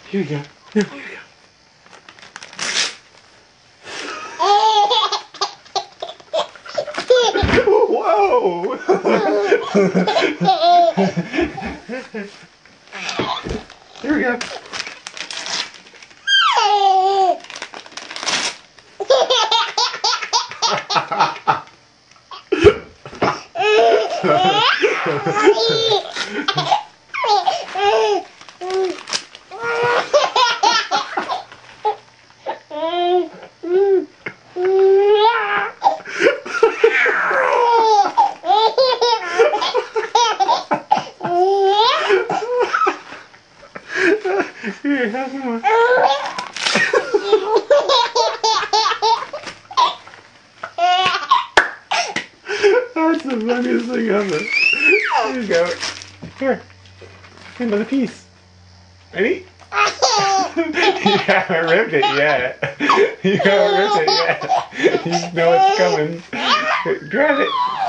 Here you go. Here you go. Whoa! Here we go. Here, have some more. That's the funniest thing ever. There you go. Here. Another piece. Ready? You haven't ripped it yet. You haven't ripped it yet. You know it's coming. Grab it.